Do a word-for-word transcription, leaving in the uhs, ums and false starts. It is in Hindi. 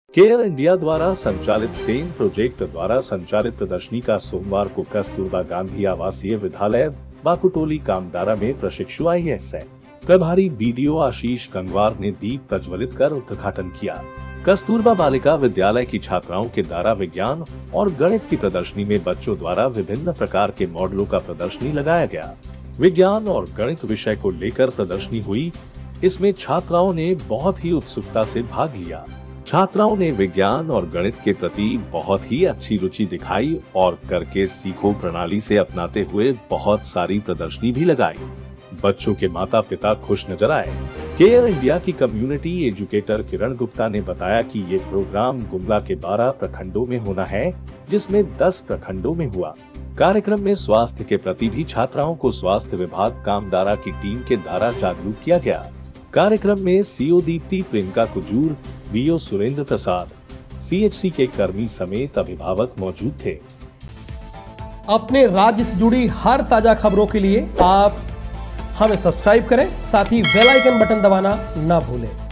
केयर इंडिया द्वारा संचालित स्टेम प्रोजेक्ट द्वारा संचालित प्रदर्शनी का सोमवार को कस्तूरबा गांधी आवासीय विद्यालय बाकुटोली कामदारा में प्रशिक्षु आई ए एस है प्रभारी बीडीओ आशीष गंगवार ने दीप प्रज्वलित कर उद्घाटन किया। कस्तूरबा बालिका विद्यालय की छात्राओं के द्वारा विज्ञान और गणित की प्रदर्शनी में बच्चों द्वारा विभिन्न प्रकार के मॉडलों का प्रदर्शनी लगाया गया। विज्ञान और गणित विषय को लेकर प्रदर्शनी हुई। इसमें छात्राओं ने बहुत ही उत्सुकता से भाग लिया। छात्राओं ने विज्ञान और गणित के प्रति बहुत ही अच्छी रुचि दिखाई और करके सीखो प्रणाली से अपनाते हुए बहुत सारी प्रदर्शनी भी लगाई। बच्चों के माता पिता खुश नजर आए। केयर इंडिया की कम्युनिटी एजुकेटर किरण गुप्ता ने बताया कि ये प्रोग्राम गुमला के बारह प्रखंडों में होना है, जिसमें दस प्रखंडों में हुआ। कार्यक्रम में स्वास्थ्य के प्रति भी छात्राओं को स्वास्थ्य विभाग कामदारा की टीम के द्वारा जागरूक किया गया। कार्यक्रम में CO Deepti Priyanka Kujur, VO Surendra Prasad, CHC के कर्मी समेत अभिभावक मौजूद थे। अपने राज्य से जुड़ी हर ताजा खबरों के लिए आप हमें सब्सक्राइब करें, साथ ही बेल आइकन बटन दबाना ना भूलें।